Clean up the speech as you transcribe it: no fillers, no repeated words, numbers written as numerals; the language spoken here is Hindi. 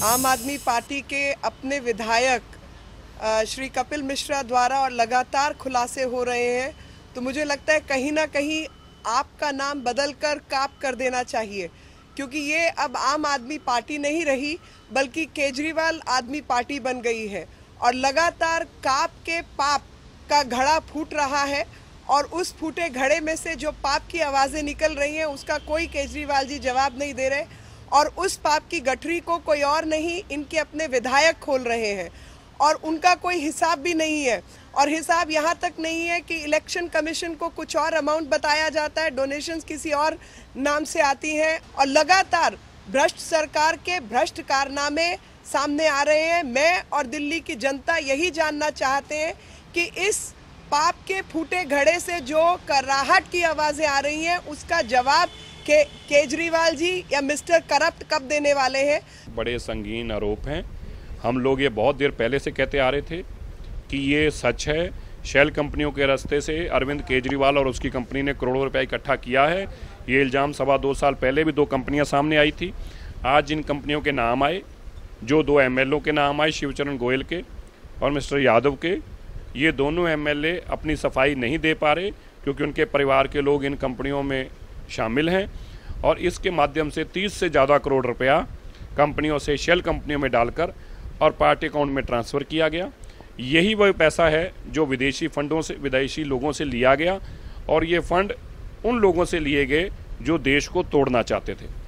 आम आदमी पार्टी के अपने विधायक श्री कपिल मिश्रा द्वारा और लगातार खुलासे हो रहे हैं, तो मुझे लगता है कहीं ना कहीं आपका नाम बदलकर काप कर देना चाहिए, क्योंकि ये अब आम आदमी पार्टी नहीं रही बल्कि केजरीवाल आदमी पार्टी बन गई है। और लगातार काप के पाप का घड़ा फूट रहा है और उस फूटे घड़े में से जो पाप की आवाज़ें निकल रही हैं उसका कोई केजरीवाल जी जवाब नहीं दे रहे, और उस पाप की गठरी को कोई और नहीं, इनके अपने विधायक खोल रहे हैं और उनका कोई हिसाब भी नहीं है। और हिसाब यहाँ तक नहीं है कि इलेक्शन कमीशन को कुछ और अमाउंट बताया जाता है, डोनेशंस किसी और नाम से आती हैं और लगातार भ्रष्ट सरकार के भ्रष्ट कारनामे सामने आ रहे हैं। मैं और दिल्ली की जनता यही जानना चाहते हैं कि इस पाप के फूटे घड़े से जो कराहट की आवाज़ें आ रही हैं उसका जवाब केजरीवाल जी या मिस्टर करप्ट कब देने वाले हैं। बड़े संगीन आरोप हैं। हम लोग ये बहुत देर पहले से कहते आ रहे थे कि ये सच है। शेल कंपनियों के रास्ते से अरविंद केजरीवाल और उसकी कंपनी ने करोड़ों रुपए इकट्ठा किया है। ये इल्ज़ाम 2.25 साल पहले भी 2 कंपनियां सामने आई थी। आज जिन कंपनियों के नाम आए, जो 2 एमएलओ के नाम आए, शिवचरण गोयल के और मिस्टर यादव के, ये दोनों एमएलए अपनी सफाई नहीं दे पा रहे क्योंकि उनके परिवार के लोग इन कंपनियों में शामिल हैं और इसके माध्यम से 30 से ज़्यादा करोड़ रुपया कंपनियों से शेल कंपनियों में डालकर और पार्टी अकाउंट में ट्रांसफ़र किया गया। यही वह पैसा है जो विदेशी लोगों से लिया गया और ये फंड उन लोगों से लिए गए जो देश को तोड़ना चाहते थे।